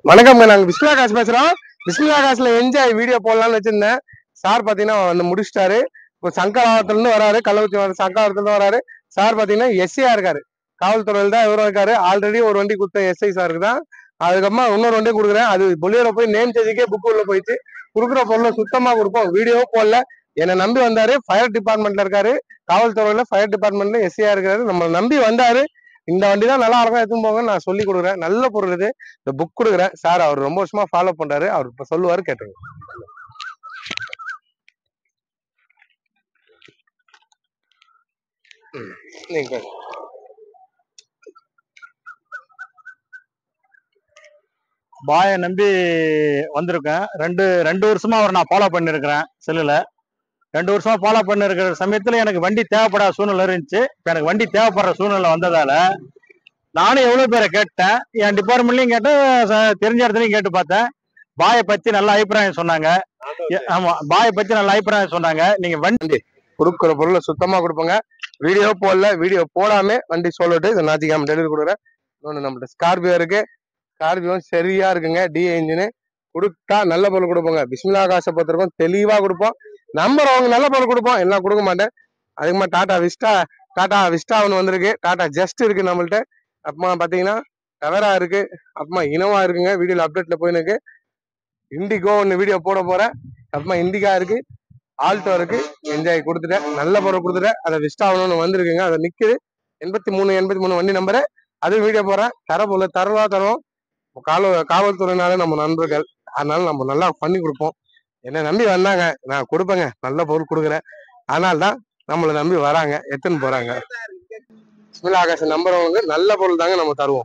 வணக்கம்ங்க. நாங்க பிஸ்மிலா காசு பேசுறோம். பிஸ்மிலா காசுல என்ஜாய் வீடியோ போடலாம்னு வச்சிருந்தேன். சார் பாத்தீங்கன்னா வந்து முடிச்சிட்டாரு. இப்போ சங்கராவரத்துல இருந்து வராரு, கள்ளக்குறிச்சி சங்கராவரத்துல இருந்து வராரு. சார் பாத்தீங்கன்னா எஸ்ஐயா இருக்காரு. காவல்துறையில் தான் இவரும் இருக்காரு. ஆல்ரெடி ஒரு வண்டி கொடுத்த எஸ்ஐ சாருக்கு தான். அதுக்கப்புறமா இன்னொரு வண்டி கொடுக்குறேன். அது பொலியோல போய் நேம் சேஞ்சுக்கே புக் உள்ள போயிடுச்சு. கொடுக்குற பொருளை சுத்தமா கொடுப்போம். வீடியோ போடல. என்னை நம்பி வந்தாரு. ஃபயர் டிபார்ட்மெண்ட்ல இருக்காரு. காவல்துறையில ஃபயர் டிபார்ட்மெண்ட்ல எஸ்ஐயா இருக்காரு. நம்ம நம்பி வந்தாரு. இந்த வண்டி தான் நல்லா இருக்கும், எடுத்துன்னு போங்க, நான் சொல்லி கொடுக்குறேன். நல்ல பொருள் இது. இந்த புக் கொடுக்குறேன் சார். அவர் ரொம்ப வருஷமா ஃபாலோ பண்றாரு. அவர் இப்ப சொல்லுவாரு, கேட்டுருங்க. பாய நம்பி வந்திருக்கேன். ரெண்டு வருஷமா அவர் நான் ஃபாலோ பண்ணிருக்கிறேன். செல்லுல 2 வருஷமா ஃபாலோ பண்ணிருக்கிற சமயத்துல எனக்கு வண்டி தேவைப்படாத சூழ்நிலை இருந்துச்சு. இப்ப எனக்கு வண்டி தேவைப்படுற சூழ்நிலை வந்ததால நானும் எவ்வளவு பேரை கேட்டேன். என் டிபார்ட்மெண்ட்லயும் கேட்டேன், தெரிஞ்ச இடத்துலயும் கேட்டு பார்த்தேன். பாயை பத்தி நல்ல அபிப்பிராயம் சொன்னாங்க. ஆமா, பாயை பத்தி நல்ல அபிப்பிராயம் சொன்னாங்க. நீங்க வண்டி கொடுக்குற பொருளை சுத்தமா கொடுப்போங்க. வீடியோ போடல, வீடியோ போடாம வண்டி சொல்லிட்டு இந்த ஞாயிற்றுக்கிழமை டெலிவரி கொடுக்குறேன். இன்னொன்று நம்மகிட்ட ஸ்கார்பியோ இருக்கு. ஸ்கார்பியோ சரியா இருக்குங்க. டிஏ இன்ஜினு கொடுத்தா நல்ல பொருள் கொடுப்போங்க. பிஸ்மிலா காசை பொறுத்திருக்கோம், தெளிவா கொடுப்போம். நம்பர் அவங்க நல்ல பொருள் கொடுப்போம், எல்லாம் கொடுக்க மாட்டேன். அதுக்குமா டாடா விஸ்டா ஒன்று வந்திருக்கு. டாடா ஜஸ்ட் இருக்கு நம்மள்ட்ட. அப்புறமா பாத்தீங்கன்னா டவரா இருக்கு. அப்புறமா இனோவா இருக்குங்க. வீடியோல அப்டேட்ல போயிருக்கு. இண்டிகோ ஒன்று வீடியோ போட போறேன். அப்புறமா இண்டிகா இருக்கு, ஆல்டோ இருக்கு. என்ஜாய் கொடுத்துட்டேன், நல்ல பொருள் கொடுத்துட்டேன். அதை விஸ்டா ஒன்று வந்திருக்குங்க. அதை நிக்குது 83 வண்டி நம்பரு. அது வீடியோ போடுறேன். தரவா தருவோம். காவல்துறையினால நம்ம நண்பர்கள், அதனால நம்ம நல்லா பண்ணி கொடுப்போம். என்னை நம்பி வந்தாங்க, நான் கொடுப்பேங்க. நல்ல பொருள் கொடுக்குறேன். அதனால தான் நம்மளை நம்பி வராங்க, எத்துன்னு போறாங்க. பிஸ்மிலா ஆகாஷ் நம்பர் அவங்க நல்ல பொருள் தாங்க நம்ம தருவோம்.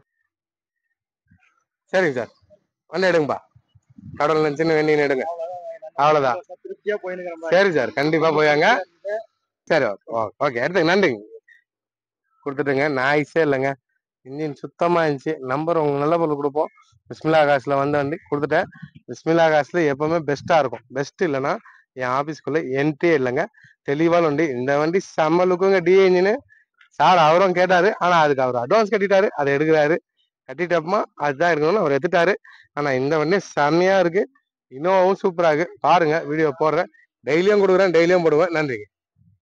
சரிங்க சார், வந்து எடுங்கப்பா. கடவுள் நினைச்சுன்னு வேண்டின்னு எடுங்க, அவ்வளவுதான். சரி சார், கண்டிப்பா போயாங்க. சரி, ஓகே, எடுத்துங்க. நன்றிங்க. கொடுத்துட்டுங்க. நாய்ஸே இல்லைங்க. இன்ஜின் சுத்தமா இருந்துச்சு. நம்பர் உங்களுக்கு நல்ல பொருள் கொடுப்போம். பிஸ்மிலா காசுல வண்டி கொடுத்துட்டேன். பிஸ்மிலா காசுல எப்பவுமே பெஸ்டா இருக்கும். பெஸ்ட் இல்லைன்னா என் ஆபீஸ்க்குள்ள என்ட்ரியே இல்லைங்க. தெளிவான வண்டி. இந்த வண்டி செம்ம லுக்குங்க. DA engine. சார் அவரும் கேட்டாரு, ஆனா அதுக்கு அவர் அட்வான்ஸ் கட்டிட்டாரு. அதை எடுக்கிறாரு. கட்டிட்டப்பமா அதுதான் எடுக்கணும்னு அவர் எடுத்துட்டாரு. ஆனா இந்த வண்டி செம்மையா இருக்கு. இன்னோவும் சூப்பரா இருக்கு. பாருங்க, வீடியோ போடுறேன். டெய்லியும் கொடுக்குறேன், டெய்லியும் போடுவேன். நன்றிங்க.